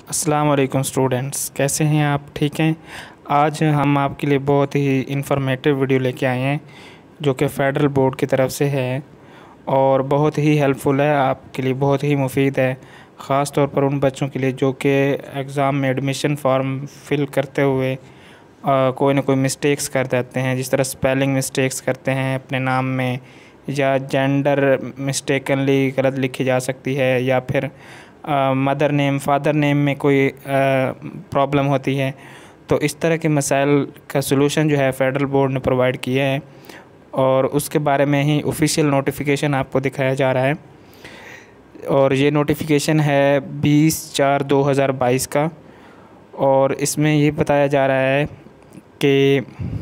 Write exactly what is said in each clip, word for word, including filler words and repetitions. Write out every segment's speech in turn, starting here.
अस्सलाम वालेकुम स्टूडेंट्स, कैसे हैं आप? ठीक हैं। आज हम आपके लिए बहुत ही इंफॉर्मेटिव वीडियो लेके आए हैं जो कि फेडरल बोर्ड की तरफ से है और बहुत ही हेल्पफुल है, आपके लिए बहुत ही मुफीद है, ख़ास तौर पर उन बच्चों के लिए जो कि एग्ज़ाम में एडमिशन फॉर्म फिल करते हुए आ, कोई ना कोई मिस्टेक्स कर देते हैं। जिस तरह स्पेलिंग मिस्टेक्स करते हैं अपने नाम में, या जेंडर मिस्टेकनली गलत लिखी जा सकती है, या फिर मदर नेम फादर नेम में कोई प्रॉब्लम होती है। तो इस तरह के मसाइल का सलूशन जो है फेडरल बोर्ड ने प्रोवाइड किया है और उसके बारे में ही ऑफिशियल नोटिफिकेशन आपको दिखाया जा रहा है। और ये नोटिफिकेशन है बीस चार दो हज़ार बाईस का और इसमें ये बताया जा रहा है कि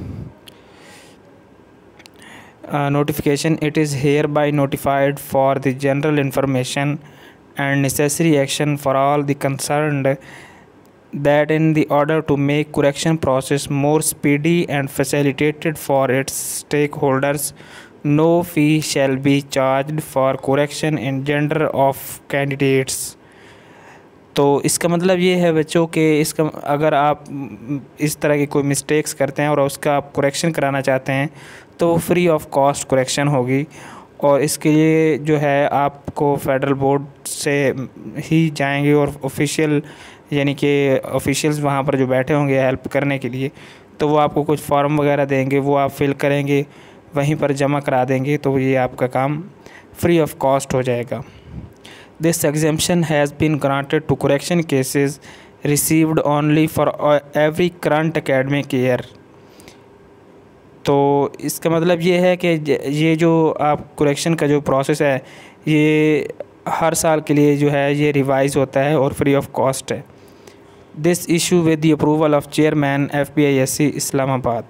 notification it is hereby notified for the general information and necessary action for all the concerned that in the order to make correction process more speedy and facilitated for its stakeholders, no fee shall be charged for correction in gender of candidates। तो इसका मतलब ये है बच्चों के इसका अगर आप इस तरह की कोई मिस्टेक्स करते हैं और उसका आप करेक्शन कराना चाहते हैं तो फ्री ऑफ कॉस्ट करेक्शन होगी। और इसके लिए जो है आपको फेडरल बोर्ड से ही जाएंगे और ऑफिशियल यानी कि ऑफिशियल्स वहाँ पर जो बैठे होंगे हेल्प करने के लिए, तो वो आपको कुछ फॉर्म वगैरह देंगे, वो आप फिल करेंगे, वहीं पर जमा करा देंगे, तो ये आपका काम फ्री ऑफ कॉस्ट हो जाएगा। This exemption has been granted to correction cases received only for every current academic year. तो इसका मतलब ये है कि ये जो आप करेक्शन का जो प्रोसेस है ये हर साल के लिए जो है ये रिवाइज़ होता है और फ्री ऑफ कॉस्ट है। This issue with the approval of chairman F B I S C Islamabad.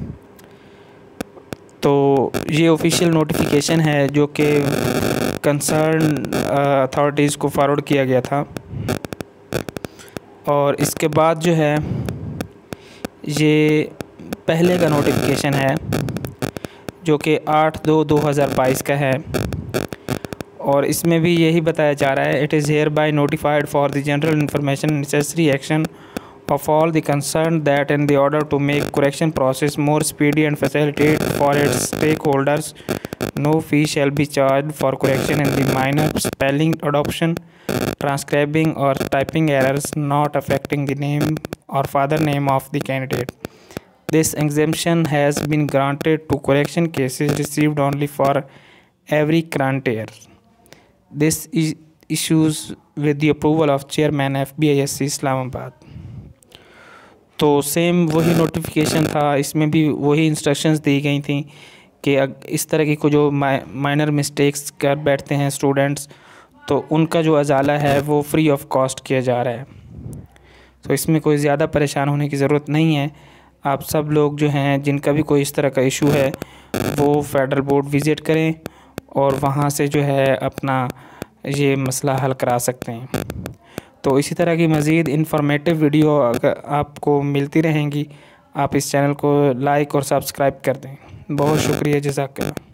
तो ये ऑफिशियल नोटिफिकेशन है जो कि कंसर्न अथॉरिटीज़ को फॉरवर्ड किया गया था और इसके बाद जो है ये पहले का नोटिफिकेशन है जो कि आठ दो दो हज़ार बाईस का है और इसमें भी यही बताया जा रहा है it is hereby notified for the general information necessary action of all the concern that in the order to make correction process more speedy and facilitate for its stakeholders, no fee shall be charge for correction in the minor spelling adoption transcribing और typing errors not affecting the name और father name of the candidate. This exemption has been granted to correction cases received only for every current year. This is issues with the approval of Chairman F B I S C Islamabad। तो same वही notification था, इसमें भी वही instructions दी गई थी कि इस तरह की को जो माइनर मिस्टेक्स कर बैठते हैं स्टूडेंट्स तो उनका जो अजाला है वो फ्री ऑफ कॉस्ट किया जा रहा है। तो इसमें कोई ज़्यादा परेशान होने की ज़रूरत नहीं है। आप सब लोग जो हैं जिनका भी कोई इस तरह का इशू है वो फेडरल बोर्ड विज़िट करें और वहाँ से जो है अपना ये मसला हल करा सकते हैं। तो इसी तरह की मज़ीद इन्फॉर्मेटिव वीडियो अगर आपको मिलती रहेंगी, आप इस चैनल को लाइक और सब्सक्राइब कर दें। बहुत शुक्रिया, जज़ाकल्लाह।